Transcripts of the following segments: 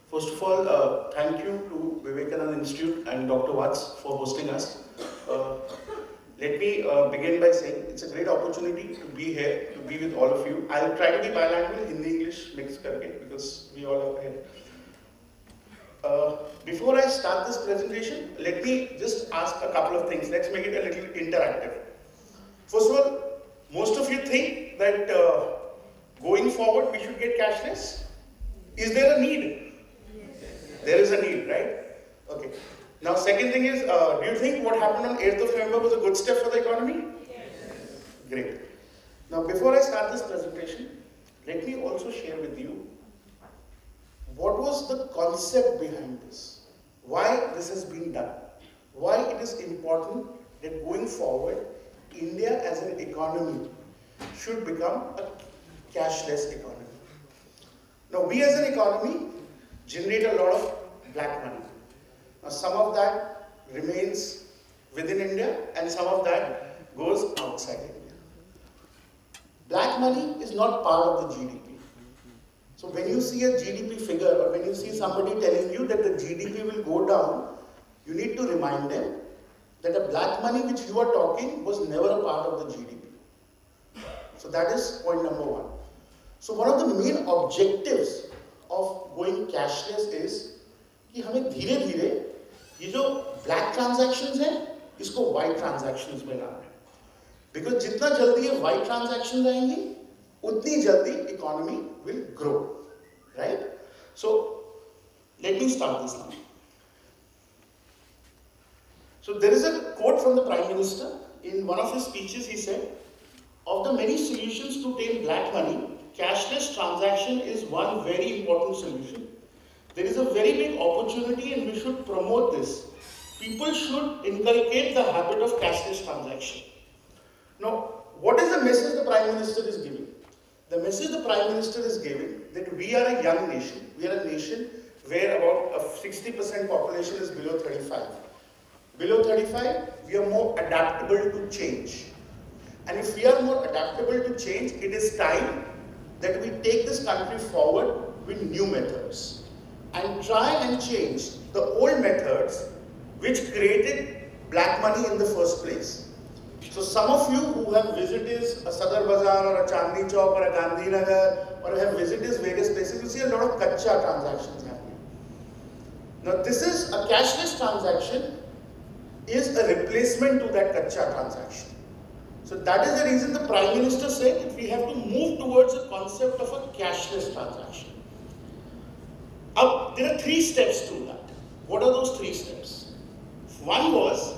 First of all, thank you to Vivekananda Institute and Dr. Watts for hosting us. Let me begin by saying it's a great opportunity to be here, to be with all of you. I'll try to be bilingual, Hindi, English, mix karke, because we all are here. Before I start this presentation, let me just ask a couple of things. Let's make it a little interactive. First of all, most of you think that going forward we should get cashless. Is there a need? There is a need, right? Okay. Now, second thing is, do you think what happened on 8th of November was a good step for the economy? Yes. Great. Now, before I start this presentation, let me also share with you what was the concept behind this, why this has been done, why it is important that going forward, India as an economy should become a cashless economy. Now, we as an economy generate a lot of black money. Now, some of that remains within India and some of that goes outside India. Black money is not part of the GDP. So when you see a GDP figure or when you see somebody telling you that the GDP will go down, you need to remind them that the black money which you are talking was never a part of the GDP. So that is point number one. So one of the main objectives of going cashless is कि हमें धीरे धीरे ये जो black transactions हैं इसको white transactions में लाना है, because जितना जल्दी ये white transactions आएंगी उतनी जल्दी economy will grow, right? So let me start this now. So there is a quote from the Prime Minister. In one of his speeches he said, of the many solutions to tame black money, cashless transaction is one very important solution. There is a very big opportunity and we should promote this. People should inculcate the habit of cashless transaction. Now, what is the message the Prime Minister is giving? The message the Prime Minister is giving that we are a young nation. We are a nation where about 60% population is below 35. Below 35, we are more adaptable to change. And if we are more adaptable to change, it is time that we take this country forward with new methods and try and change the old methods which created black money in the first place. So some of you who have visited a Sadar Bazaar or a Chandni Chowk or a Gandhi Nagar or have visited various places, you see a lot of kacha transactions happening. Now this is a cashless transaction is a replacement to that kacha transaction. So that is the reason the Prime Minister said that we have to move towards a concept of a cashless transaction. There are 3 steps to that. What are those 3 steps? One was,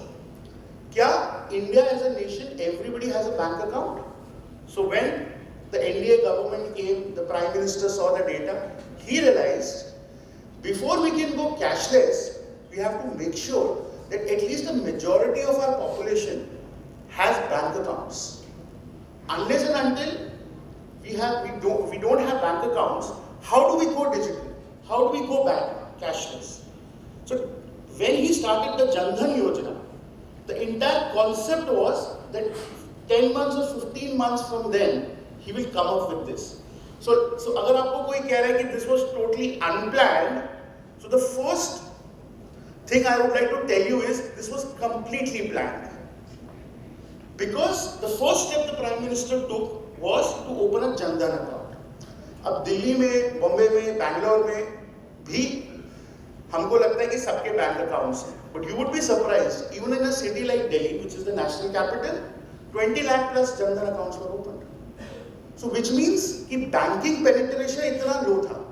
kya India as a nation, everybody has a bank account? So when the NDA government came, the Prime Minister saw the data, he realized before we can go cashless, we have to make sure that at least a majority of our population has bank accounts. Unless and until we don't have bank accounts, how do we go digital? How do we go back cashless? So when he started the Jan Dhan Yojana, the entire concept was that 10 months or 15 months from then, he will come up with this. So agar aapko koi keh raha hai ki this was totally unplanned, so the first thing I would like to tell you is this was completely planned. Because the first step the Prime Minister took was to open a Jan Dhan account. अब दिल्ली में, बॉम्बे में, बैंगलोर में भी हमको लगता है कि सबके बैंक अकाउंट्स हैं. But you would be surprised, even in a city like Delhi, which is the national capital, 20 lakh plus Jan Dhan accounts were opened. So which means कि banking penetration इतना low था.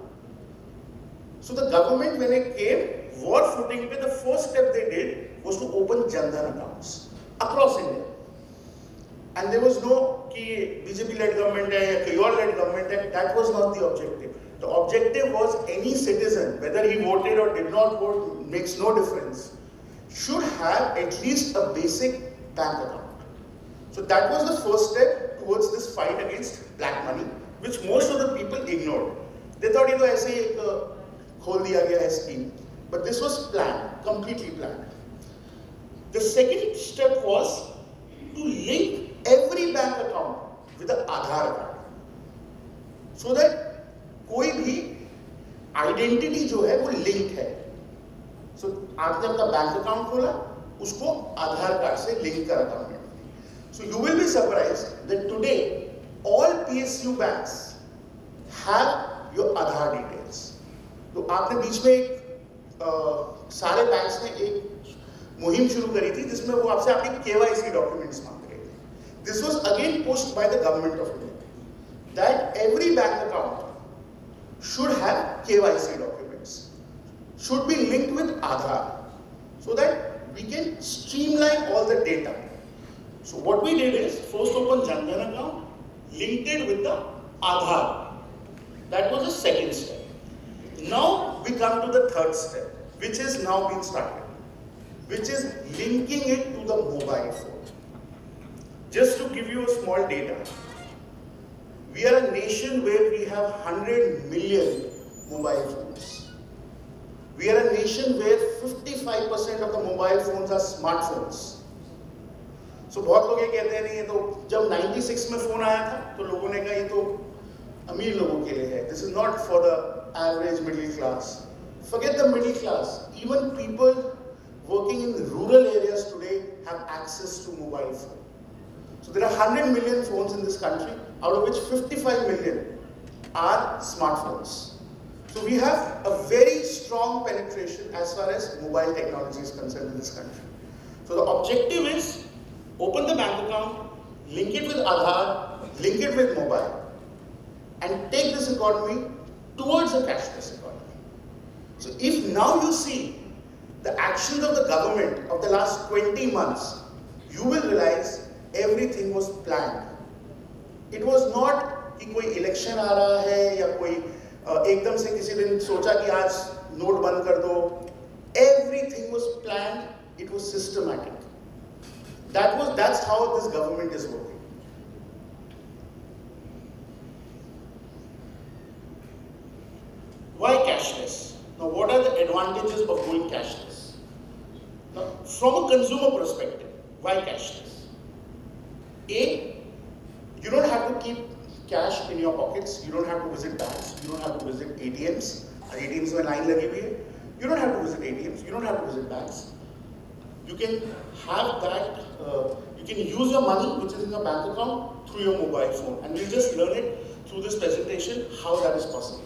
So the government when it came, war footing पे the first step they did was to open Jan Dhan accounts across India. And there was no कि BJP-led government है या कोई और led government है, that was not the objective. The objective was any citizen, whether he voted or did not vote, makes no difference, should have at least a basic bank account. So that was the first step towards this fight against black money, which most of the people ignored. They thought it was ऐसे एक खोल दिया गया है scheme, but this was planned, completely planned. The second step was to link every bank account with an Aadhaar card, so that कोई भी identity जो है वो लिंक है। सो आपने अपना बैंक अकाउंट खोला, उसको आधार कार्ड से लिंक करा government. So you will be surprised that today all PSU banks have your Aadhaar details. तो आपने बीच में एक सारे बैंक्स ने एक मुहिम शुरू करी थी जिसमें वो आपसे आपके KYC डॉक्यूमेंट्स मांग रहे थे। This was again pushed by the government of India that every bank account should have KYC documents, should be linked with Aadhaar, so that we can streamline all the data. So what we did is first open Jan Dhan account, linked it with the Aadhaar. That was the second step. Now we come to the third step, which is now being started, which is linking it to the mobile phone. Just to give you a small data, we are a nation where we have 100 million mobile phones. We are a nation where 55% of the mobile phones are smartphones. So बहुत लोग ये कहते हैं नहीं, ये तो जब 96 में फोन आया था तो लोगों ने कहा ये तो अमीर लोगों के लिए है. This is not for the average middle class. Forget the middle class. Even people working in rural areas today have access to mobile phone. So there are 100 million phones in this country, out of which 55 million are smartphones. So we have a very strong penetration as far as mobile technology is concerned in this country. So the objective is open the bank account, link it with Aadhaar, link it with mobile, and take this economy towards a cashless economy. So if now you see the actions of the government of the last 20 months, you will realize everything was planned. It was not कि कोई election आ रहा है या कोई एकदम से किसी दिन सोचा कि आज नोट बंद कर दो. Everything was planned. It was systematic. That's how this government is working. Why cashless? Now, what are the advantages of going cashless? Now, from a consumer perspective, why cashless? A, you don't have to keep cash in your pockets. You don't have to visit banks. You don't have to visit ATMs. ATMs में line लगी हुई है. You don't have to visit ATMs. You don't have to visit banks. You can have that. You can use your money, which is in your bank account, through your mobile phone, and we'll just learn it through this presentation how that is possible.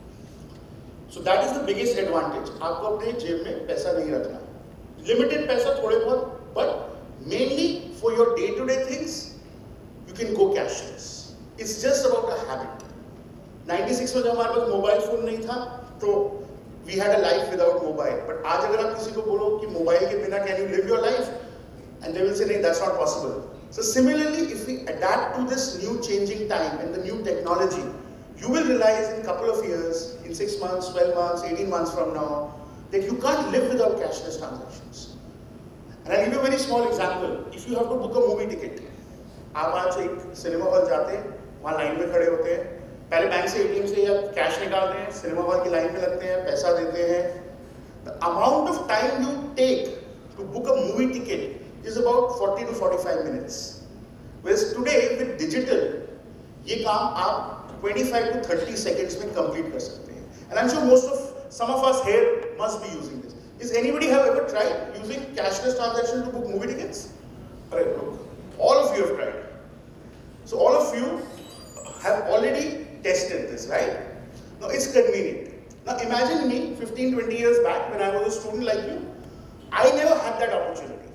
So that is the biggest advantage. आपको अपने जेब में पैसा नहीं रखना. Limited पैसा थोड़े बहुत, but mainly for your day-to-day things, you can go cashless. It's just about a habit. 96 में जब हमारे पास मोबाइल फोन नहीं था, तो we had a life without mobile. But आज अगर आप किसी को बोलो कि मोबाइल के बिना can you live your life, and they will say नहीं, that's not possible. So similarly, if we adapt to this new changing time and the new technology, you will realize in a couple of years, in 6 months, 12 months, 18 months from now, that you can't live without cashless transactions. And I'll give you a very small example. If you have to book a movie ticket, आप आज एक cinema hall जाते हैं, वहाँ line में खड़े होते हैं, पहले बैंक से ATM से या कैश निकालते हैं, सिनेमा हॉल की लाइन में लगते हैं, पैसा देते हैं. The amount of time you take to book a movie ticket is about 40 to 45 minutes. Whereas today with digital, ये काम आप 25 to 30 seconds में complete कर सकते हैं. And I'm sure some of us here must be using this. Is anybody have ever tried using cashless transaction to book movie tickets? Alright, look, all of you have tried. So all of you have already tested this, right? Now it's convenient. Now imagine me 15-20 years back when I was a student like you. I never had that opportunity.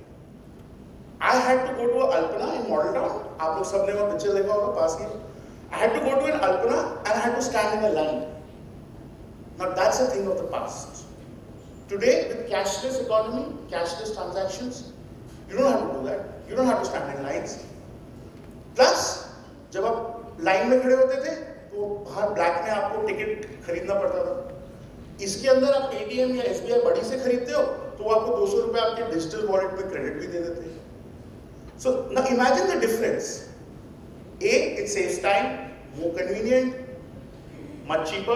I had to go to a Alpana in Model Town. आप लोग सबने वो picture देखा होगा पास में. I had to go to an Alpana and I had to stand in a line. Now that's a thing of the past. Today with cashless economy, cashless transactions, you don't have to do that. You don't have to stand in lines. Plus, जब आप line में खड़े होते थे, तो बाहर black में आपको टिकट खरीदना पड़ता था. इसके अंदर आप ATM या SBI बड़ी से खरीदते हो, तो वो आपको 200 रुपए आपके डिजिटल वॉलेट में क्रेडिट भी दे देते हैं. So now imagine the difference. A, it saves time, more convenient, much cheaper.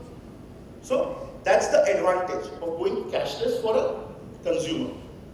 So that's the advantage of going cashless for a consumer.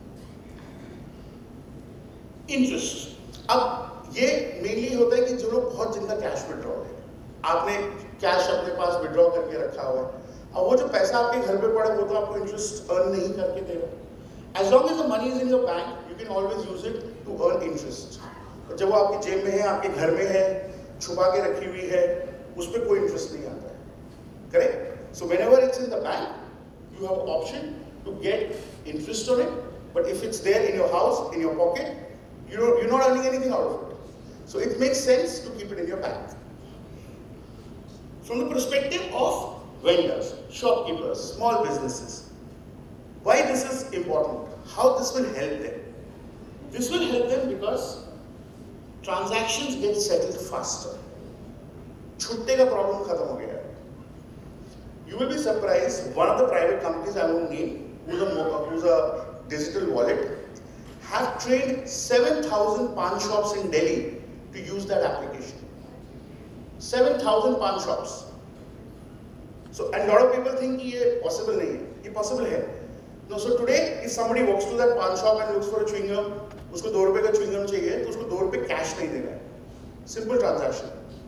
Interest. अब ये मेनली होता है कि जो लोग बहुत जिनका कैश विड्रॉल है, आपने कैश अपने पास विड्रॉ करके रखा हुआ है, अब वो जो पैसा आपके घर पे पड़ा वो तो आपको इंटरेस्ट अर्न नहीं करके देगा. As long as the money is in your bank, you can always use it to earn interest. और जब वो आपकी जेब में है, आपके घर में है, छुपा के रखी हुई है, उस पर कोई इंटरेस्ट नहीं आता है. Correct? So whenever it's in the bank, you have an option to get interest on it. But if it's there in your house, in your pocket, you're not earning anything out of it. So it makes sense to keep it in your bank. From the perspective of vendors, shopkeepers, small businesses, why this is important? How this will help them? This will help them because transactions get settled faster. छुट्टे का problem खत्म हो गया. You will be surprised. One of the private companies I won't name, who's a digital wallet, have trained 7,000 pawn shops in Delhi to use that application. 7,000 pawn shops. So, and a lot of people think ये possible नहीं है. ये possible है. No, so today, if somebody walks to that pawn shop and looks for a chewing gum, उसको ₹2 का chewing gum चाहिए, तो उसको ₹2 cash नहीं देगा. Simple transaction.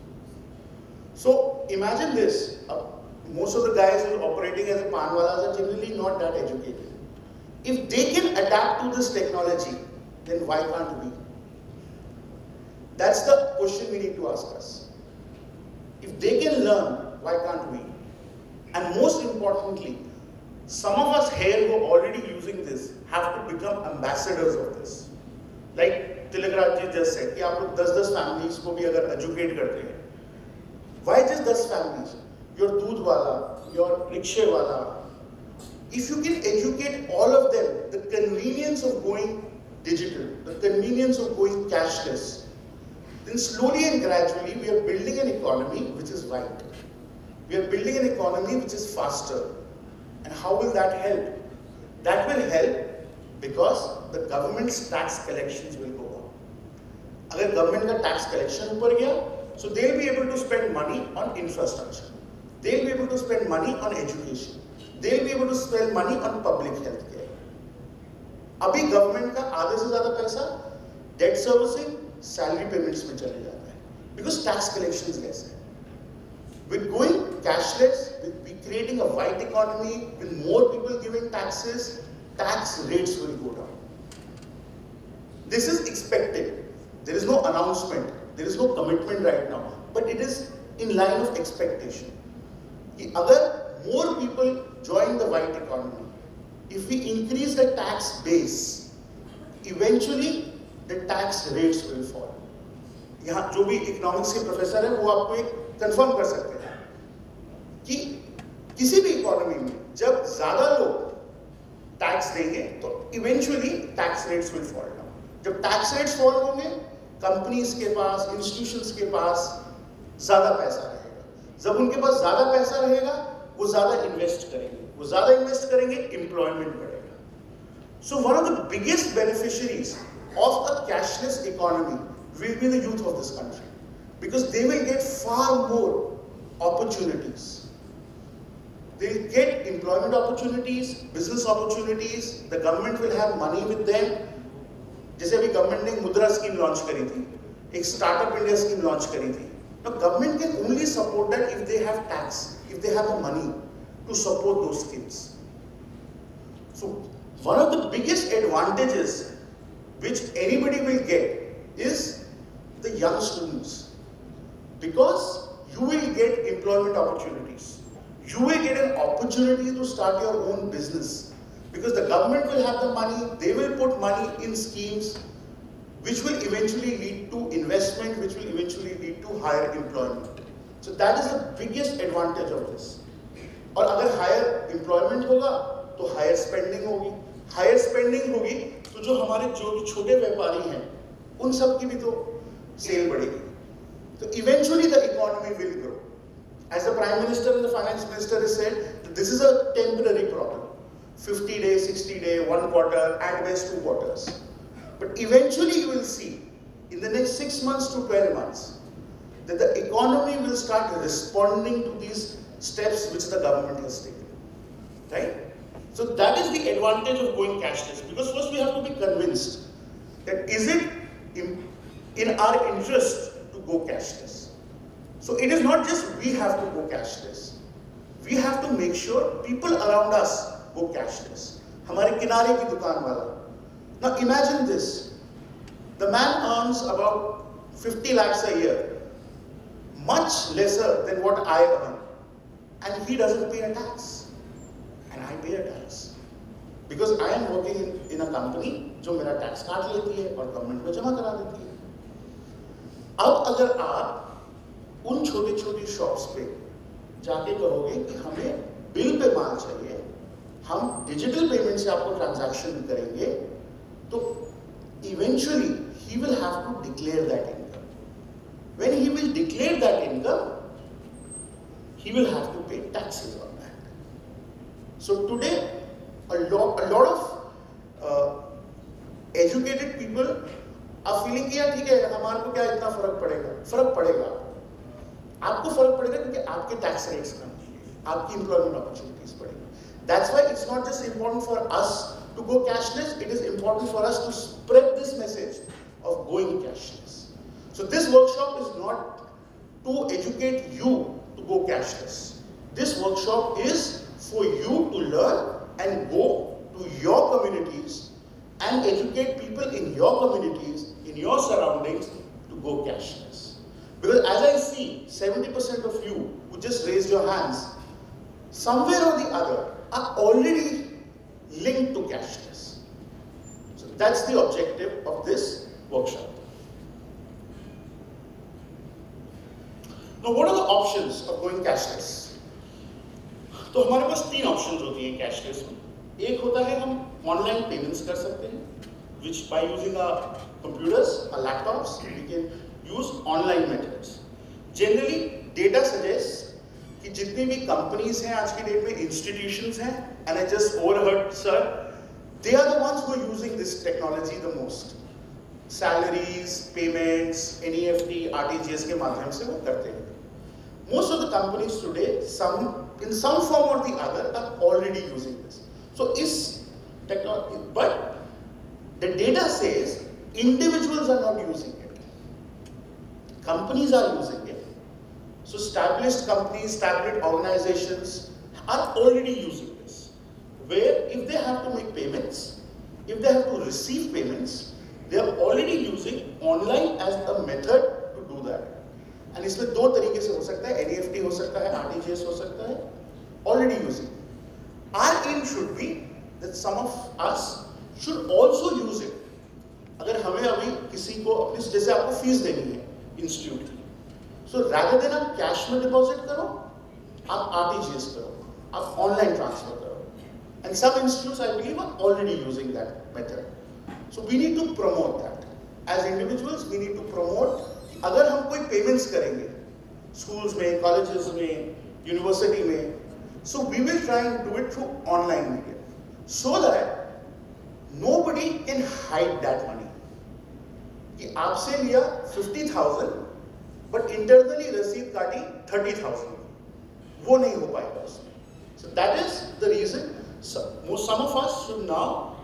So imagine this. Most of the guys who are operating as a pan walas are generally not that educated. If they can adapt to this technology, then why can't we? That's the question we need to ask us. If they can learn, why can't we? And most importantly, some of us here who are already using this have to become ambassadors of this. Like Tilakraj ji just said, कि आप लोग 10-10 families को भी अगर educate करते हैं. Why just 10 families? Your doodh wala, your rickshaw wala. If you can educate all of them, the convenience of going digital, the convenience of going cashless, then slowly and gradually we are building an economy which is right. We are building an economy which is faster. And how will that help? That will help because the government's tax collections will go up. Agar government ka tax collection upar gaya, so they'll be able to spend money on infrastructure. They'll be able to spend money on education. They'll be able to spend money on public health care. अभी government का आधे से ज्यादा पैसा date servicing, salary payments में चले जाता है, because tax collections less है. With going cashless, with creating a white economy, with more people giving taxes, tax rates will go down. This is expected. There is no announcement. There is no commitment right now, but it is in line of expectation. कि अगर more people join the white economy, if we increase the tax base, eventually the tax rates will fall. यहाँ जो भी economics के professor हैं वो आपको एक कंफर्म कर सकते हैं कि किसी भी इकोनॉमी में जब ज्यादा लोग टैक्स देंगे तो eventually tax rates will fall down. जब टैक्स रेट्स फॉल होंगे, कंपनीज के पास, इंस्टीट्यूशंस के पास ज्यादा पैसा रहेगा. जब उनके पास ज्यादा पैसा रहेगा, वो ज्यादा इन्वेस्ट करेंगे. वो ज्यादा इन्वेस्ट करेंगे, एम्प्लॉयमेंट बढ़ेगा. So one of the biggest beneficiaries of a cashless economy will be the youth of this country, because they will get far more opportunities. They will get employment opportunities, business opportunities. The government will have money with them. जैसे अभी government ने मुद्रा scheme launch करी थी, एक startup India scheme launch करी थी. Now government can only support that if they have tax, if they have the money to support those schemes. So one of the biggest advantages which anybody will get is the young students, because you will get employment opportunities. You will get an opportunity to start your own business, because the government will have the money. They will put money in schemes which will eventually lead to investment, which will eventually lead to higher employment. So that is the biggest advantage of this. और अगर higher employment होगा तो higher spending होगी. Higher spending होगी तो जो हमारे जो छोटे व्यापारी हैं उन सब की भी तो सेल बढ़ेगी. तो eventually the economy will grow. As the Prime Minister and the Finance Minister has said, this is a temporary problem. 50 days, 60 days, 1 quarter, at best 2 quarters. But eventually you will see in the next 6 months to 12 months that the economy will start responding to these steps which the government has taken. Right? So that is the advantage of going cashless, because first we have to be convinced that is it in our interest to go cashless. So it is not just we have to go cashless. we have to make sure people around us go cashless. हमारे किनारे की दुकान वाला. Now imagine this. The man earns about 50 lakhs a year, much lesser than what I earn, and he doesn't pay a tax, and I pay a tax because I am working in a company जो मेरा tax काट लेती है और government में जमा करा देती है. अब अगर आप उन छोटी छोटी शॉप्स पे जाके कहोगे कि हमें बिल पे माल चाहिए, हम डिजिटल पेमेंट से आपको ट्रांजैक्शन करेंगे, तो eventually he will have to declare that income. When he will declare that income, he will have to pay taxes on that. So today, a lot of educated people are feeling कि यार ठीक है, हमारे को क्या इतना फर्क पड़ेगा? फर्क पड़ेगा. आपको फर्क पड़ेगा क्योंकि आपके टैक्स रेट्स कम होंगे, आपकी एम्प्लॉयमेंट अपॉर्चुनिटीज बढ़ेंगी. That's why it's not just important for us to go cashless, it is important for us to spread this message of going cashless. So this workshop is not to educate you to go cashless. This workshop is for you to learn and go to your communities and educate people in your communities, in your surroundings, to go cashless. Because as I see, 70% of you who just raised your hands, somewhere or the other, are already linked to cashless. So that's the objective of this workshop. Now what are the options of going cashless? तो हमारे पास 3 options होती हैं cashless में. एक होता है हम online payments कर सकते हैं, which by using our computers, our laptops, we can use online methods. Generally, data suggests कि जितनी भी कंपनीज हैं आज की डेट में, इंस्टीट्यूशंस हैं, and I just overheard, sir, they are the ones who are using this technology the most. Salaries, payments, NEFT, RTGS के माध्यम से वो करते हैं. Most of the companies today, in some form or the other, are already using this. So is technology, but the data says individuals are not using it. Companies are using it. So established companies, established organizations are already using this. Where if they have to make payments, if they have to receive payments, they are already using online as a method to do that. And इसमें 2 तरीके से हो सकता है, NEFT हो सकता है, RTGS हो सकता है, already using. Our aim should be that some of us should also use it. अगर हमें अभी किसी को अपनी जैसे आपको फीस देनी है इंस्टीट्यूट की, so rather than आप कैश में डिपॉजिट करो, आप RTGS करो, आप ऑनलाइन ट्रांसफर करो. And some institutes I believe are already using that method. So we need to promote that. As individuals we need to promote. अगर हम कोई पेमेंट्स करेंगे स्कूल्स में, कॉलेजेस में, यूनिवर्सिटी में, so we will try and do it through online media, so that nobody can hide that money. कि आपसे लिया 50,000 but internally रसीद काटी 30,000, वो नहीं हो पाएगा उसमें. So that is the reason some of us should now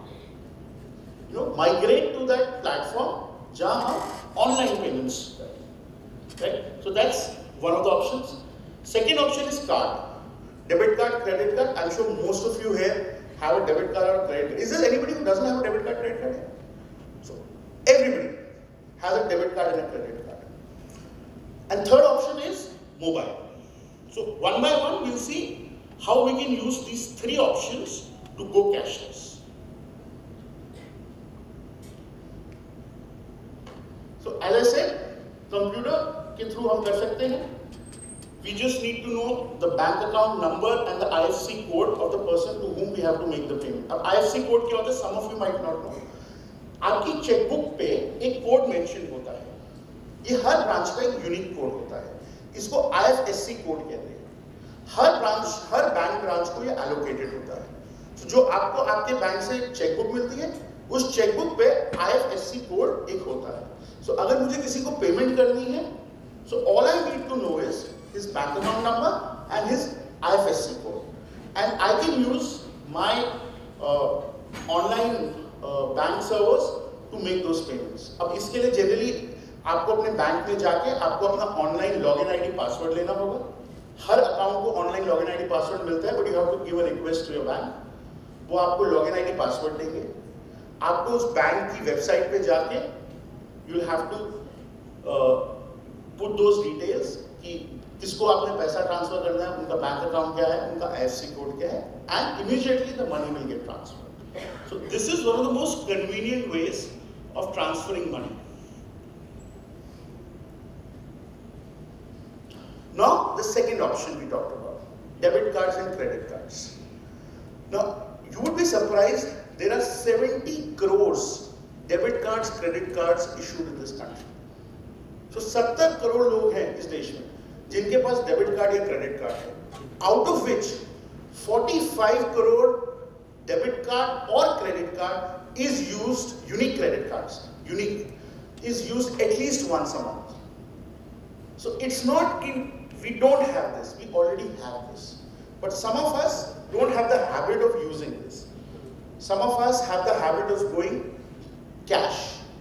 migrate to that platform जहाँ हम online payments करें. Right? So that's one of the options. Second option is card. Debit card, credit card. I'm sure most of you here have a debit card or credit card. Is there anybody who doesn't have a debit card, credit card? So everybody has a debit card and a credit card. And third option is mobile. So one by one we'll see how we can use these 3 options to go cashless. So as I said, computer के through हम कर सकते हैं. We just need to know the bank account number and the IFSC code of the person to whom we have to make the payment. अब IFSC code क्या होता है? Some of you might not know. आपकी chequebook पे एक code mention होता है. ये हर ब्रांच का एक यूनिक कोड होता है. इसको IFSC कोड कहते हैं. हर बैंक ब्रांच को ये एलोकेटेड होता है. तो जो आपको आपके बैंक से चेकबुक मिलती है, उस चेकबुक पे IFSC कोड एक होता है. So अगर मुझे किसी को पेमेंट करनी है, so all I need to know is his bank account number and his IFSC code, and I can use my online bank servers to make those payments. अब इसके लिए जनरली आपको अपने बैंक में जाके आपको अपना ऑनलाइन लॉगिन आईडी पासवर्ड लेना होगा. हर अकाउंट को ऑनलाइन लॉगिन आईडी पासवर्ड मिलता है, but you have to give a request to your bank. वो आपको लॉगिन आईडी पासवर्ड देंगे. आपको उस बैंक की वेबसाइट पे जाके you will have to put those details कि किसको आपने पैसा ट्रांसफर करना है, उनका बैंक अकाउंट क्या है, उनका IFSC कोड क्या है, and immediately the money will get transferred. So this is one of the most convenient ways of transferring money. Now, the second option we talked about, debit cards and credit cards. Now, you would be surprised, there are 70 crores debit cards, credit cards issued in this country. So, 70 crore लोग हैं इस देश में जिनके पास debit card या credit card है, out of which 45 crore debit card or credit card is used, unique credit cards, unique, is used at least once a month. So, it's not in we don't have this, we already have this. But some of us don't have the habit of using this. Some of us have the habit of going cash.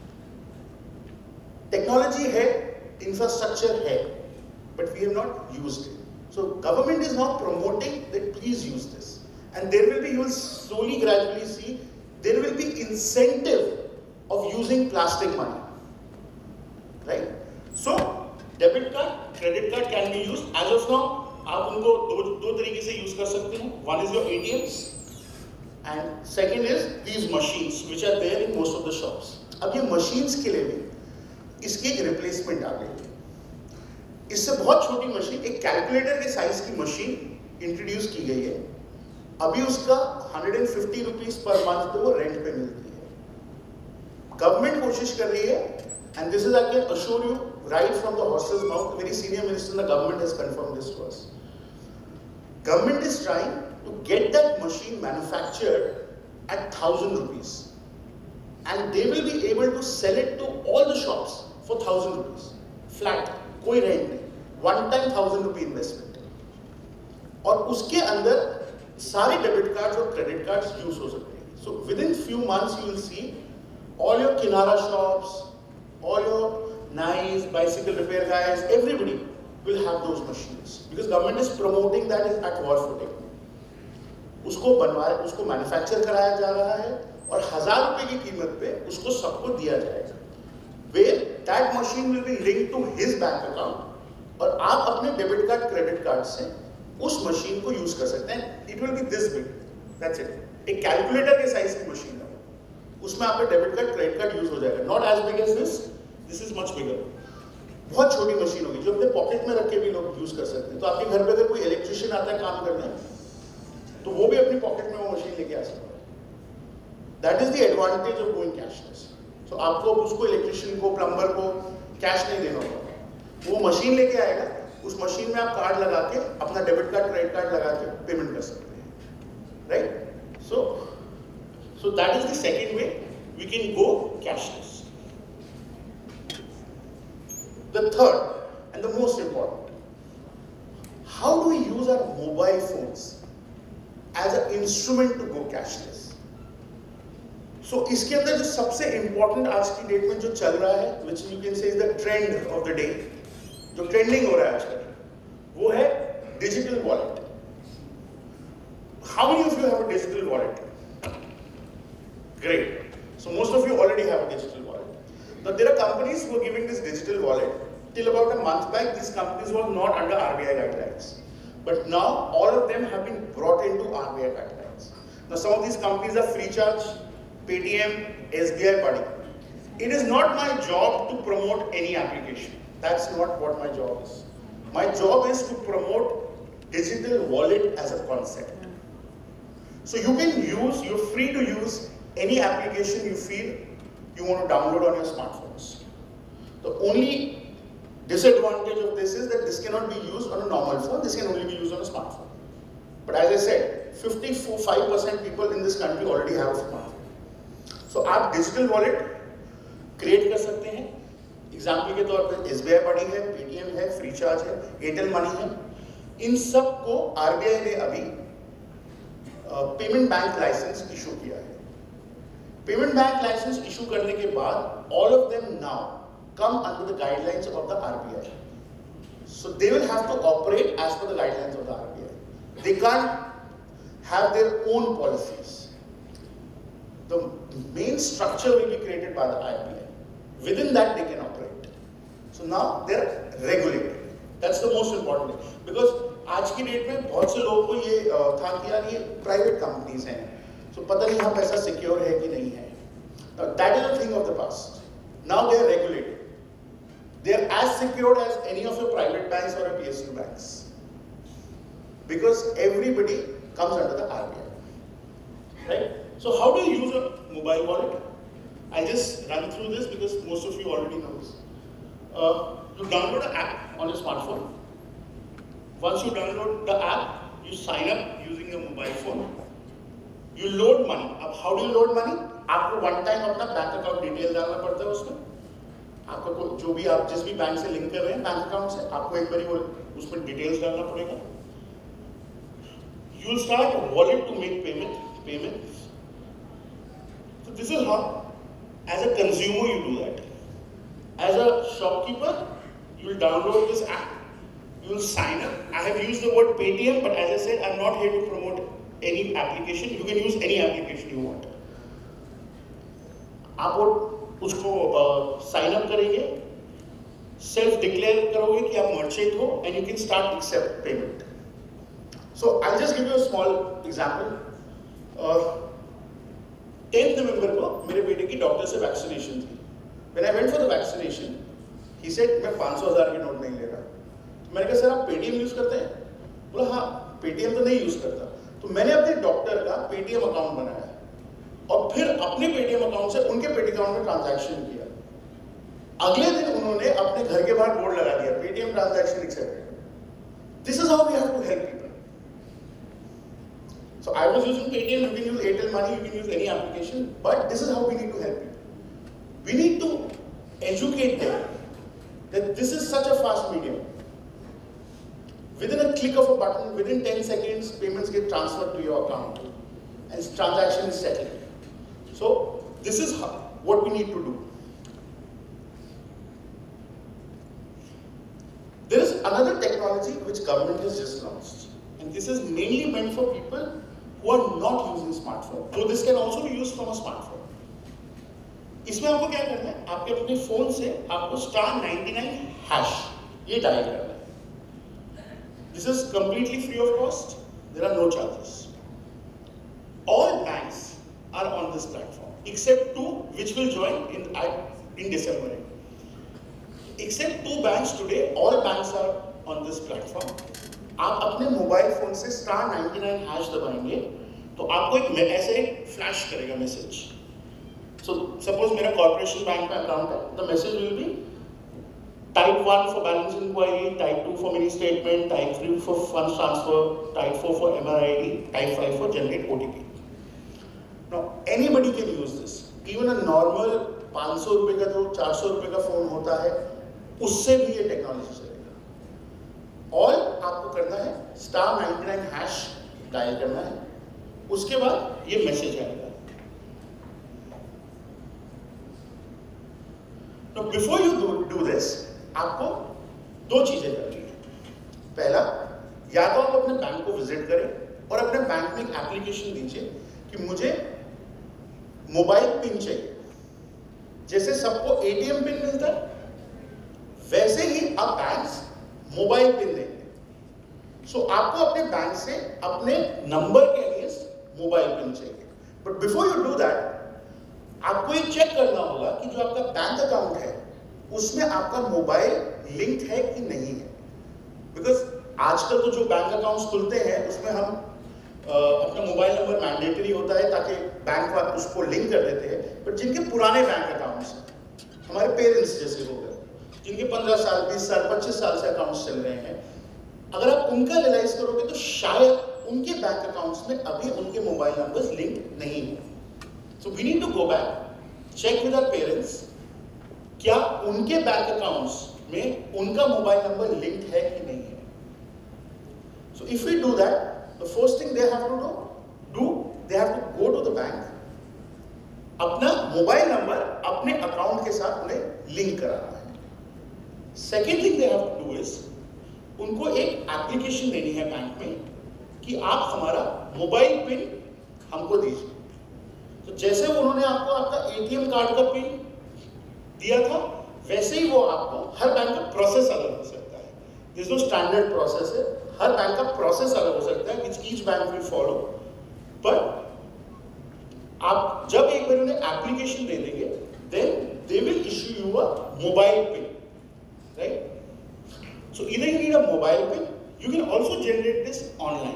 Technology hai, infrastructure hai, but we have not used it. So government is now promoting that please use this. And there will be, you will slowly, gradually see, there will be incentive of using plastic money. Right? So, debit card, credit card can be used as of now. आप उनको दो तरीके से use कर सकते हैं. One is your ATMs and second is these machines which are there in most of the shops. अब ये मशीन्स के लिए भी इसकी एक रिप्लेसमेंट आ गई है. इससे बहुत छोटी मशीन, एक कैलकुलेटर के साइज की मशीन इंट्रोड्यूस की गई है. अभी उसका 150 रुपीज पर मंथ पे वो रेंट पे मिलती है. गवर्नमेंट कोशिश कर रही है, and this is I can assure you right from the horse's mouth, a very senior minister in the government has confirmed this to us. Government is trying to get that machine manufactured at 1,000 rupees, and they will be able to sell it to all the shops for 1,000 rupees flat, कोई rent नहीं, one time 1,000 rupee investment. और उसके अंदर सारे debit cards और credit cards use हो सकते हैं. So within few months you will see all your Kinara shops, all your nice bicycle repair guys, everybody will have those machines because government is promoting that is at war footing. उसको बनवाया, उसको manufacture कराया जा रहा है और 1,000 रुपए की कीमत पे उसको सबको दिया जाएगा. Where that machine will be linked to his bank account और आप अपने डेबिट कार्ड, क्रेडिट कार्ड से उस मशीन को यूज कर सकते हैं. It will be this big, that's it. एक कैलकुलेटर के साइज की मशीन है, उसमें आपका debit card, credit card use हो जाएगा. Not as big as this. This is much bigger. बहुत छोटी मशीन होगी जो अपने पॉकेट में रख के भी लोग यूज कर सकते हैं. तो आपके घर पे अगर कोई इलेक्ट्रिशियन आता है काम करने, तो वो भी अपनी पॉकेट में वो मशीन लेके आ सकता है. That is the advantage of going cashless. So आपको उसको, इलेक्ट्रिशियन को, प्लम्बर को कैश नहीं देना होगा, वो मशीन लेके आएगा. उस मशीन में आप कार्ड लगा के अपना डेबिट कार्ड, क्रेडिट कार्ड लगा के पेमेंट कर सकते हैं. Right? So that is the second way we can go cashless. The third and the most important, how do we use our mobile phones as an instrument to go cashless? So इसके अंदर जो सबसे important आज की date में जो चल रहा है, which you can say is the trend of the day, जो ट्रेंडिंग हो रहा है आजकल, वो है digital wallet. How many of you have a digital wallet? Great. So most of you already have a digital wallet. Now there are companies who are giving this digital wallet. Till about a month back, these companies were not under RBI guidelines. But now all of them have been brought into RBI guidelines. Now some of these companies are Freecharge, Paytm, SBI Buddy. It is not my job to promote any application. That's not what my job is. My job is to promote digital wallet as a concept. So you can use, you're free to use any application you feel you want to download on your smartphones. The only disadvantage of this is that this cannot be used on a normal phone, this can only be used on a smartphone. But as I said, 55% people in this country already have a smartphone. So आप digital wallet create कर सकते हैं. Example के तौर पर SBI Buddy है, Paytm है, Freecharge है, Airtel Money है. इन सब को RBI ने अभी पेमेंट बैंक लाइसेंस इशू किया है. पेमेंट बैंक लाइसेंस इशू करने के बाद all of them now come under the guidelines of the RBI. So they will have to operate as per the guidelines of the RBI. They can't have their own policies. The main structure will be created by the RBI. Within that they can operate. So now they are regulated. That's the most important thing. Because आज की date में बहुत से लोगों को ये था कि यार ये प्राइवेट कंपनीज हैं, so पता नहीं यहाँ पैसा सिक्योर है कि नहीं है. That is a thing of the past. Now they are regulated. They are as secured as any of your private banks or a PSU banks. Because everybody comes under the RBI. Right? So how do you use a mobile wallet? I'll just run through this because most of you already know this. You download an app on your smartphone. Once you download the app, you sign up using your mobile phone. You load money. अब how do you load money? आपको one time अपना bank account detail डालना पड़ता है उसमें. आपको जो भी आप जिस भी बैंक से लिंक कर रहे हैं बैंक अकाउंट से, आपको एक बार वो उसमें डिटेल्स डालना पड़ेगा. You will start a wallet to make payments. So this is how, as a consumer, you do that. As a shopkeeper, you will download this app. You will sign up. I have used the word Paytm, but as I said, I'm not here to promote any application. You can use any application you want. आप उसको sign up करेंगे, self declare करोगे कि आप merchant हो, and you can start accept payment. So I'll just give you a small example. 10th November को मेरे बेटे की डॉक्टर से वैक्सीनेशन थी. When I went for the vaccination, he said मैं 500,000 के नोट नहीं ले रहा. मैंने कहा सर आप पेटीएम यूज करते हैं? बोला हाँ, पेटीएम तो नहीं यूज करता. तो मैंने अपने डॉक्टर का पेटीएम अकाउंट बनाया और फिर अपने पेटीएम अकाउंट से उनके पेटीएम अकाउंट में ट्रांजैक्शन किया. अगले दिन उन्होंने अपने घर के बाहर बोर्ड लगा दिया, Paytm transaction accepted. This is how we have to help people. So I was using Paytm, you can use Airtel Money, you can use any application, but this is how we need to help people. We need to educate them that this is such a fast medium. Within a click of a button, within 10 seconds, payments get transferred to your account and transaction is settled. So this is what we need to do. There is another technology which government has just launched, and this is mainly meant for people who are not using smartphone. So this can also be used from a smartphone. इसमें आपको क्या करना है? आपके अपने phone से आपको *99# ये डायल करना है. This is completely free of cost. There are no charges. All banks are on this platform except 2 which will join in December. Except 2 banks today, all banks are on this platform. आप अपने mobile phone से *99# दबाएंगे तो आपको एक ऐसे flash करेगा message. So suppose मेरा कॉर्पोरेशन बैंक का अकाउंट है, the message will be type 1 for balance inquiry, type 2 for mini statement, type 3 for fund transfer, type 4 for MRID, type 5 for generate OTP. Now anybody can use this. Even a normal 500 रुपए का जो 400 रुपए का phone होता है उससे भी ये टेक्नोलॉजी चलेगा. ऑल आपको करना है *99# डायल करना है, उसके बाद ये मैसेज आएगा. Now before you do this, आपको 2 चीजें करनी है. पहला, या तो आप अपने बैंक को विजिट करें और अपने बैंक में एक एप्लीकेशन दीजिए कि मुझे मोबाइल पिन चाहिए. जैसे सबको ATM पिन मिलता है वैसे ही आप बैंक मोबाइल पिन देंगे. सो आपको अपने बैंक से अपने नंबर के अगेंस्ट मोबाइल पिन चाहिए. But before you do that, आपको ये चेक करना होगा कि जो आपका बैंक अकाउंट है उसमें आपका मोबाइल लिंक्ड है कि नहीं है. बिकॉज आजकल तो जो बैंक अकाउंट्स खुलते हैं उसमें हम अपना मोबाइल नंबर मैंडेटरी होता है ताकि बैंक उसको लिंक कर देते हैं. बट जिनके पुराने बैंक अकाउंट्स हैं, हमारे पेरेंट्स जैसे हो गए, जिनके 15 साल 20 साल 25 साल से अकाउंट्स चल रहे हैं, अगर आप उनका रियलाइज करोगे तो शायद उनके बैंक अकाउंट्स में अभी उनके मोबाइल नंबर्स लिंक नहीं है. So we need to go back, check with our parents, क्या उनके बैंक अकाउंट्स में उनका मोबाइल नंबर लिंक है कि नहीं है. So if we do that, the first thing they have to do, they have to go to the bank, अपना mobile number अपने अकाउंट के साथ उन्हें लिंक कराना है. Second thing they have to do is, उनको एक एप्लीकेशन देनी है बैंक में कि आप हमारा मोबाइल पिन हमको दीजिए। तो जैसे उन्होंने आपको आपका एटीएम कार्ड का पिन दिया था, वैसे ही वो आपको, हर बैंक का प्रोसेस अलग हो सकता है, दिस नो स्टैंडर्ड प्रोसेस है, हर बैंक का प्रोसेस अलग हो सकता है, which each bank will follow. But आप जब एक बार उन्हें एप्लीकेशन दे देंगे, then they will issue you a mobile pin, right? So either you need a mobile pin, you can also generate this online.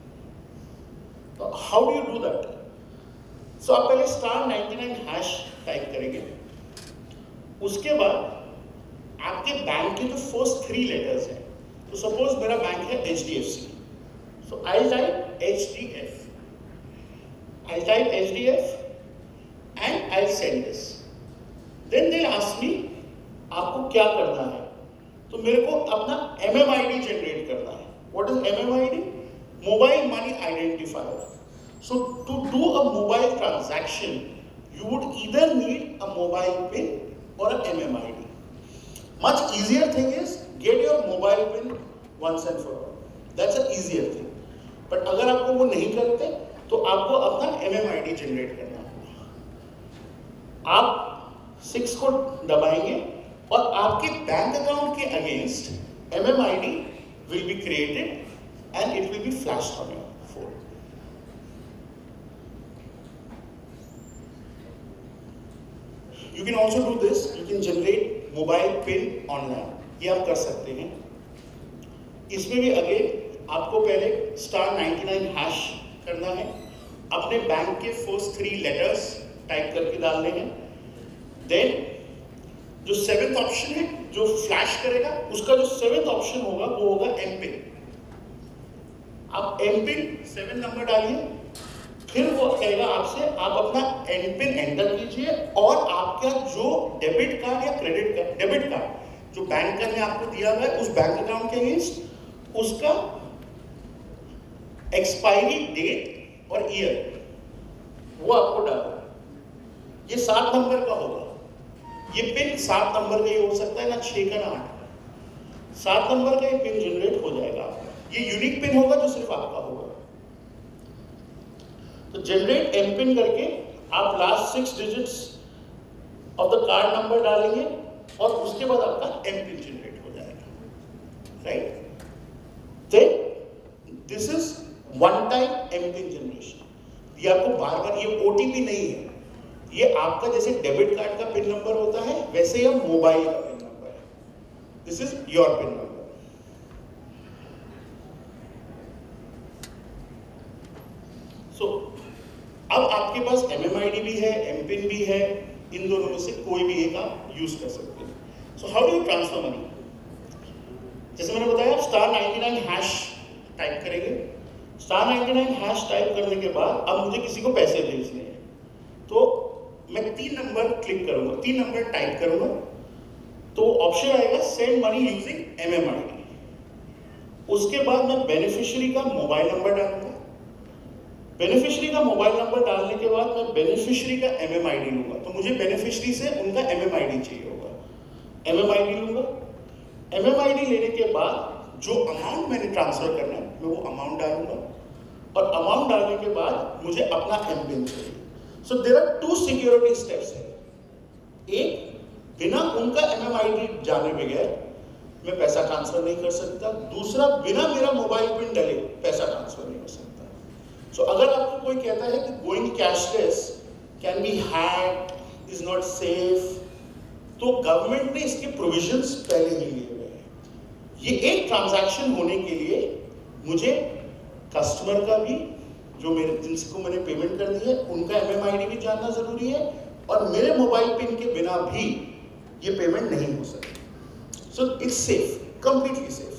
So how do you do that? So आप पहले *99# type करेंगे, उसके बाद आपके bank के जो first 3 letters हैं, तो सपोज मेरा बैंक है HDFC, so I'll type HDF, I'll type HDF and I'll send this. Then they'll ask me आपको क्या करना है, तो मेरे को अपना MMID जनरेट करना है। What is MMID? Mobile Money Identifier. So to do a mobile transaction, you would either need a mobile PIN or a MMID. Much easier thing is get your mobile PIN once and for all. That's an easier thing. But अगर आपको वो नहीं करते, तो आपको अपना MMID generate करना होगा। आप 6 को दबाएंगे और आपके बैंक अकाउंट के against MMID will be created and it will be flashed on your phone. You can also do this. You can generate mobile PIN online. ये आप कर सकते हैं। इसमें भी अगेन आपको पहले *99# करना है, अपने बैंक के फर्स्ट 3 लेटर्स टाइप करके डालने हैं। देन जो 7th ऑप्शन है जो फ्लैश करेगा, उसका जो 7th ऑप्शन होगा वो होगा MPIN। आप MPIN 7 नंबर डालिए, फिर वो कहेगा आपसे आप अपना MPIN एंटर कीजिए और आपका जो डेबिट कार्ड या क्रेडिट कार्ड, डेबिट कार्ड जो बैंक ने आपको दिया हुआ है उस बैंक अकाउंट के अगेंस्ट, उसका एक्सपायरी डेट और ईयर वो आपको डालना। ये 7 नंबर का होगा। ये पिन 7 नंबर का ही हो सकता है, ना 6 का ना 8 का। 7 नंबर का ये पिन जनरेट हो जाएगा। ये यूनिक पिन होगा जो सिर्फ आपका होगा। तो जनरेट MPIN करके आप last 6 digits of the card number डालेंगे और उसके बाद आपका MPIN जनरेट हो जाएगा, right? Then this is one time MPIN generation. ये आपको बार बार, ये OTP नहीं है, ये आपका जैसे डेबिट कार्ड का पिन नंबर होता है वैसे यह मोबाइल का पिन नंबर है। This is your pin number. So अब आपके पास MMID भी है, MPIN भी है, इन दोनों में से कोई भी एक आप यूज कर सकते हैं। So how do you transfer money? जैसे मैंने बताया, आप *99# टाइप करेंगे। *99# टाइप करने के बाद अब मुझे किसी को पैसे भेजने हैं, तो मैं 3 नंबर क्लिक करूंगा, 3 नंबर टाइप करूंगा, तो ऑप्शन आएगा सेंड मनी यूजिंग MMID। उसके बाद मैं बेनिफिशियरी का मोबाइल नंबर डालूंगा। बेनिफिशियरी का मोबाइल नंबर डालने के बाद मैं बेनिफिशियरी का MMID लूंगा। तो मुझे बेनिफिशियरी से उनका MMID चाहिए होगा, MMID लूंगा। MMID लेने के बाद जो अमाउंट मैंने ट्रांसफर करना है मैं वो अमाउंट डालूंगा, और अमाउंट डालने के बाद मुझे अपना MPIN चाहिए। So there are 2 security steps है। एक, बिना उनका MMID जाने बगैर मैं पैसा ट्रांसफर नहीं कर सकता। दूसरा, बिना मेरा मोबाइल पिन डले पैसा ट्रांसफर नहीं हो सकता। So अगर आपको कोई कहता है कि going cashless can be hacked, is not safe, तो गवर्नमेंट ने इसके प्रोविजंस पहले ही लिए हुए हैं। ये एक ट्रांजैक्शन होने के लिए मुझे कस्टमर का भी, जो मेरे जिनको मैंने पेमेंट करनी है उनका MMID भी जानना जरूरी है, और मेरे मोबाइल पिन के बिना भी ये पेमेंट नहीं हो सकती। So it's safe, completely safe.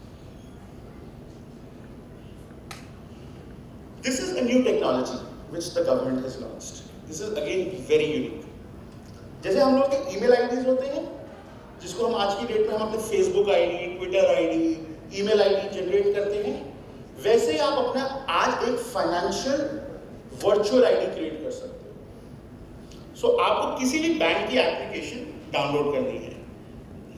This is a new technology which the government has launched. This is again very unique. जैसे हम लोग के ईमेल आईडीज होते हैं, जिसको हम आज की डेट में हम अपने Facebook ID, Twitter ID, email ID generate करते हैं, वैसे ही आप अपना आज एक फाइनेंशियल वर्चुअल आईडी क्रिएट कर सकते हो। सो आपको किसी भी बैंक की एप्लीकेशन डाउनलोड करनी है,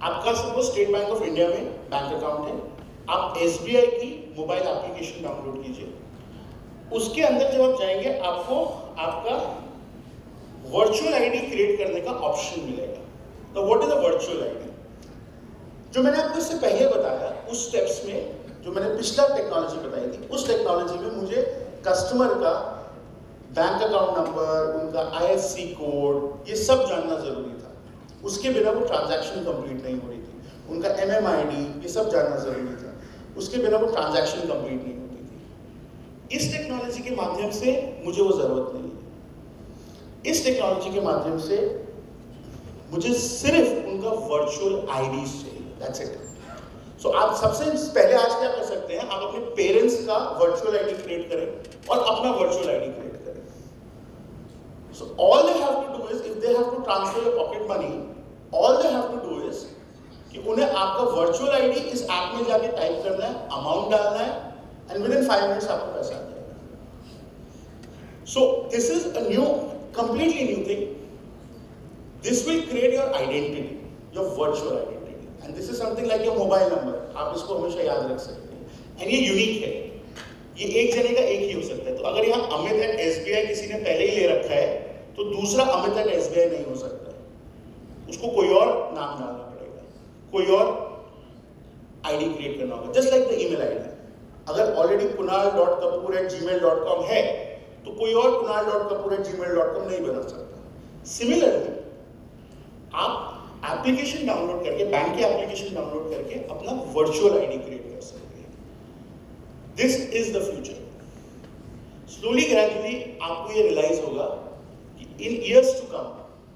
आपका suppose State Bank of India में बैंक अकाउंट है, आप SBI की मोबाइल एप्लीकेशन डाउनलोड कीजिए, उसके अंदर जब आप जाएंगे आपको आपका वर्चुअल आईडी क्रिएट करने का ऑप्शन मिलेगा। तो what is a virtual ID? जो मैंने आपको इससे पहले बताया उस स्टेप्स में, जो मैंने पिछला टेक्नोलॉजी बताई थी, उस टेक्नोलॉजी में मुझे कस्टमर का बैंक अकाउंट नंबर, उनका IFSC कोड, ये सब जानना जरूरी था। उसके बिना वो ट्रांजैक्शन कंप्लीट नहीं हो रही थी। उनका MMID, ये सब जानना जरूरी था। उसके बिना वो ट्रांजैक्शन कंप्लीट नहीं होती थी। इस टेक्नोलॉजी के माध्यम से मुझे वो जरूरत नहीं है। इस टेक्नोलॉजी के माध्यम से मुझे सिर्फ उनका वर्चुअल आईडीज चाहिए, दैट्स इट। सो आप सबसे पहले आज क्या कर सकते हैं, आप अपने पेरेंट्स का वर्चुअल आईडी क्रिएट करें और अपना वर्चुअल आईडी क्रिएट करें। So all they have to do is, if they have to transfer your pocket money, all they have to do is कि उन्हें आपका वर्चुअल आईडी इस ऐप में जाके टाइप करना है, अमाउंट डालना है, एंड विद इन 5 मिनट्स आपको पैसा आ जाएगा। So this is a new, completely new thing. This will create your identity, your virtual identity, and this is something like your mobile number. आप इसको हमेशा याद रख सकते हैं, एंड ये यूनिक है। ये एक जने का एक ही हो सकता है। तो अगर यहाँ अमित एट SBI किसी ने पहले ही ले रखा है, तो दूसरा अमित एट SBI नहीं हो सकता है। उसको कोई और नाम डालना पड़ेगा, कोई और आईडी क्रिएट करना होगा, just like the email ID. अगर ऑलरेडी kunal.kapoor@gmail.com है, तो कोई और kunal.kapoor@gmail.com नहीं बना सकता। सिमिलरली आप एप्लीकेशन डाउनलोड करके, बैंक की एप्लीकेशन डाउनलोड करके अपना वर्चुअल आईडी क्रिएट कर सकते हैं। This is the future. Slowly gradually आपको ये रियलाइज होगा कि in years to come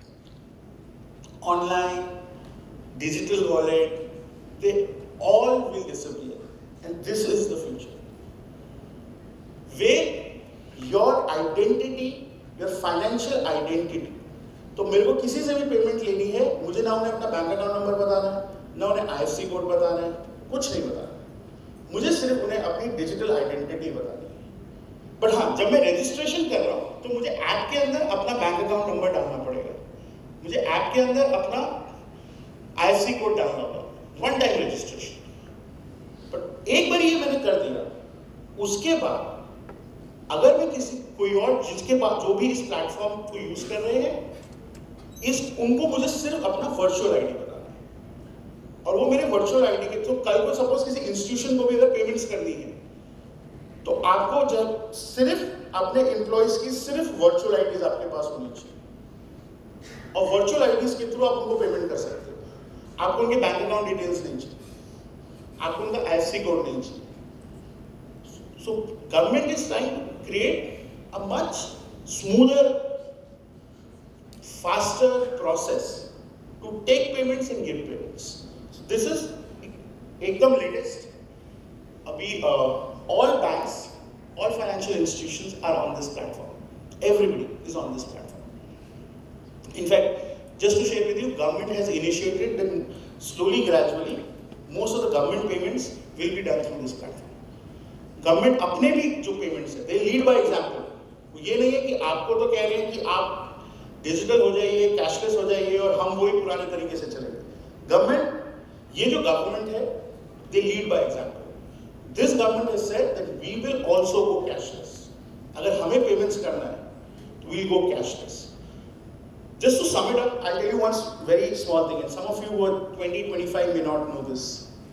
online, digital wallet, they all will disappear, and this is the future where your identity, your financial identity, तो मेरे को किसी से भी पेमेंट लेनी है, मुझे ना उन्हें अपना बैंक अकाउंट नंबर बताना है, ना उन्हें IFSC कोड बताना है, कुछ नहीं बताना। मुझे सिर्फ उन्हें अपनी डिजिटल आइडेंटिटी बतानी है। बट हाँ, जब मैं रजिस्ट्रेशन कर रहा हूँ तो मुझे ऐप के अंदर अपना बैंक अकाउंट नंबर डालना पड़ेगा, मुझे ऐप के अंदर अपना IFSC कोड डालना होगा, वन टाइम रजिस्ट्रेशन। बट एक बार ये मैंने कर दिया, उसके बाद अगर मैं कोई और जिसके पास, जो भी इस प्लेटफॉर्म को यूज कर रहे हैं, उनको मुझे सिर्फ अपना वर्चुअल आईडी बताना है, और वो मेरे वर्चुअल आईडी के, तो कल को सपोज किसी इंस्टीट्यूशन को भी अगर पेमेंट्स करनी है, तो आपको जब सिर्फ अपने एम्प्लॉइज की सिर्फ वर्चुअल आईडीज आपके पास होनी चाहिए, और वर्चुअल आईडीज के थ्रू आप उनको पेमेंट कर सकते हो। आपको उनके बैंक अकाउंट डिटेल्स नहीं चाहिए, आपको उनका IFSC कोड नहीं चाहिए। So government is trying to create a much smoother, faster process to take payments and give payments. So this is एकदम latest. अभी all banks, all financial institutions are on this platform. Everybody is on this platform. In fact, just to share with you, government has initiated that slowly, gradually, most of the government payments will be done through this platform. Government अपने भी जो payments है, they lead by example. ये नहीं है कि आपको तो कह रहे हैं कि आप डिजिटल हो जाइए, कैशलेस हो जाइए, और हम वही पुराने तरीके से चलेंगे। गवर्नमेंट, ये जो गवर्नमेंट है, they lead by example. This government has said that we will also go cashless. अगर हमें पेमेंट्स करना है तो we will go cashless. Just to sum it up, I'll tell you one very small thing, and some of you who are 20-25 may not know this.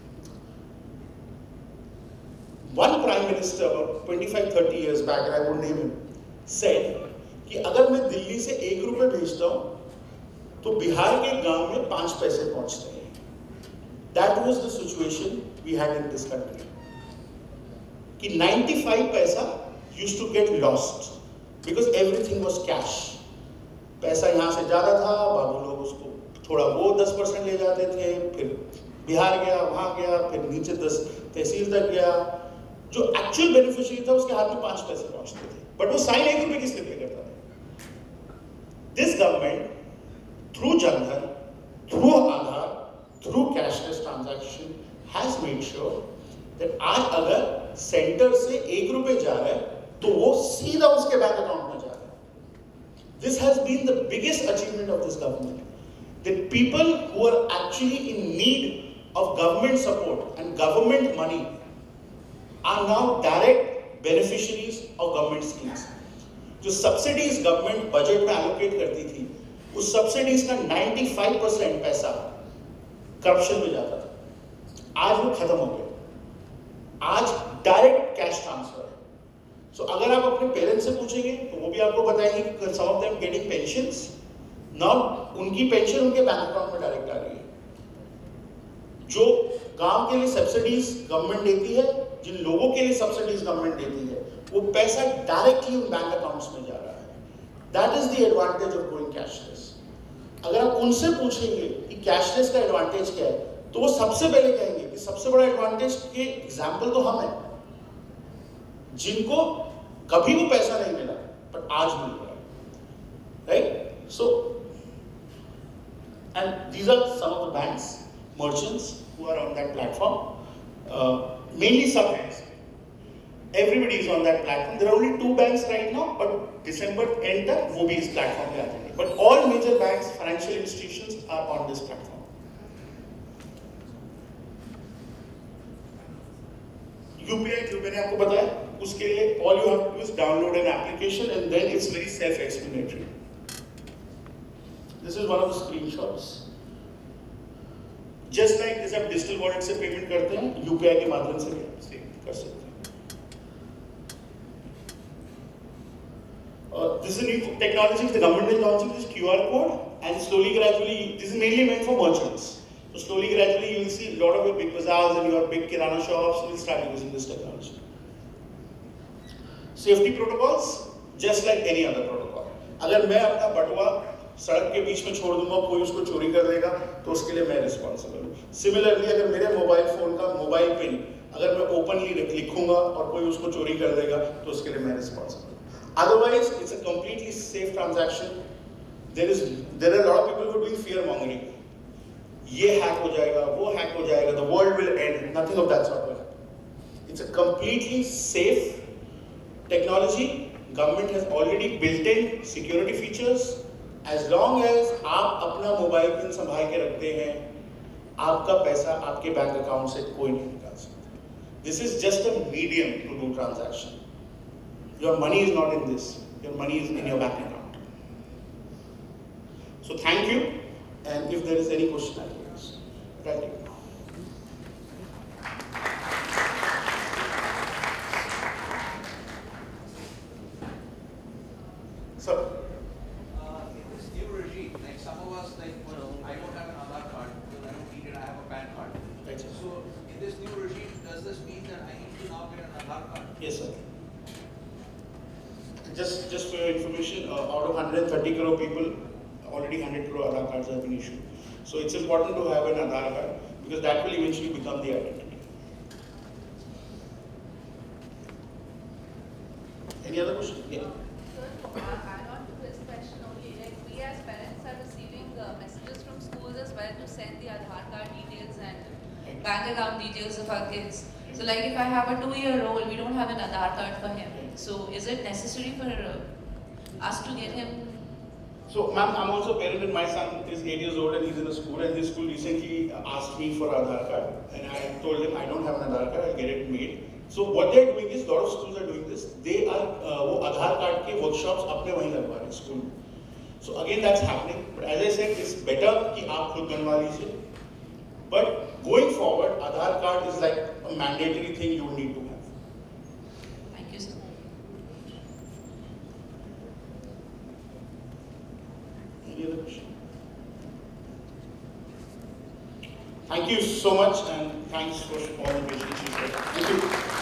One prime minister about 25-30 years back, and I won't name him, said कि अगर मैं दिल्ली से 1 रुपए भेजता हूँ तो बिहार के गांव में 5 पैसे पहुंचते हैं। That was the situation we had in this country. कि 95 पैसा used to get lost because everything was cash. पैसा यहाँ से ज्यादा था, बाबू लोग उसको थोड़ा वो 10% ले जाते थे, फिर बिहार गया, वहां गया, फिर नीचे 10 तहसील तक गया। जो एक्चुअल बेनिफिशियरी था उसके हाथ में 5 पैसे पहुंचते थे, बट वो साइन 1 रुपए किस लिए पे करता था? This government through Jan Dhan, through Aadhaar, through cashless transaction has made sure that आज अगर सेंटर से 1 रुपए जा रहा है तो वो सीधा उसके बैंक अकाउंट में जा रहा है। This has been the biggest achievement of this government. They people who are actually in need of government support and government money are now direct beneficiaries of government schemes. जो subsidies government budget में allocate करती थी, उस subsidies का 95% पैसा corruption में जाता था। आज वो खत्म हो गया। आज direct cash transfer है। So अगर आप अपने parents से पूछेंगे, तो वो भी आपको बताएंगे कि some of them getting pensions, now उनकी pension उनके बैंक अकाउंट में डायरेक्ट आ रही है। जो गांव के लिए सब्सिडीज गवर्नमेंट देती है, जिन लोगों के लिए सब्सिडीज गवर्नमेंट देती है, वो पैसा डायरेक्टली उन बैंक अकाउंट्स में जा रहा है। That is the advantage of going cashless. अगर आप उनसे पूछेंगे कि कैशलेस का एडवांटेज क्या है, तो वो सबसे पहले कहेंगे कि सबसे बड़ा एडवांटेज के एग्जाम्पल तो हम हैं, जिनको कभी वो पैसा नहीं मिला पर आज मिल रहा है, right? So and these are some of the banks, merchants who are on that platform, mainly sub banks. Everybody is on that platform. There are only 2 banks right now, but December end तक वो भी इस platform पे आ जाएंगे. But all major banks, financial institutions are on this platform. UPI जो मैंने आपको बताया, उसके लिए all you have to do is download an application and then it's very self-explanatory. This is one of the screenshots. Just like जैसे आप digital wallet से payment करते हैं, यूपीआई के माध्यम से भी कर सकते हैं। This is a new technology the government is launching, this QR code, and slowly, gradually, this is mainly meant for merchants. So slowly, gradually, you will see a lot of your big bazaars and your big kirana shops will start using this technology. Safety protocols, just like any other protocol. अगर मैं अपना बटुआ सड़क के बीच में छोड़ दूंगा, कोई उसको चोरी कर देगा, तो उसके लिए मैं रिस्पॉन्सिबल हूँ। सिमिलरली अगर मेरे मोबाइल फोन का मोबाइल पिन अगर मैं ओपनली लिखूंगा और कोई उसको चोरी कर देगा, तो उसके लिए मैं रिस्पॉन्सिबल हूँ। Otherwise it's a completely safe transaction. There are lot of people who doing fear mongering, ये हैक हो जाएगा, वो हैक हो जाएगा, the world will end, nothing of that sort will happen. It's a completely safe technology. Government has already built in security features. As long as आप अपना mobile pin संभाल के रखते हैं, आपका पैसा आपके बैंक अकाउंट से कोई नहीं निकाल सकता। This is just a medium to do transaction. Your money is not in this. Your money is in your bank account. So thank you. And if there is any question, I will ask. Thank you. Sir. Yes, sir. Just for your information, out of 130 crore people, already 100 crore Aadhaar cards have been issued. So it's important to have an Aadhaar card because that will eventually become the identity. Any other question? Yeah. Sir, add on to this question only, like we as parents are receiving messages from schools as well to send the Aadhaar card details and bank account details of our kids. So like if I have a 2-year-old, we don't have an Aadhaar card for him. So is it necessary for us to get him? So ma'am, I'm also a parent and my son is 8 years old and he's in a school, and his school recently asked me for Aadhaar card and I told him I don't have an Aadhaar card, I'll get it made. So what they're doing is, a lot of schools are doing this, they are वो Aadhaar card के workshops अपने वहीं लगवा रहे हैं school में. So again that's happening, but as I said, it's better कि आप खुद बनवा लीजिए. But going forward, Aadhaar card is like a mandatory thing you need to have. Thank you, sir. Any other question? Thank you so much, and thanks for all the patience you showed. Thank you.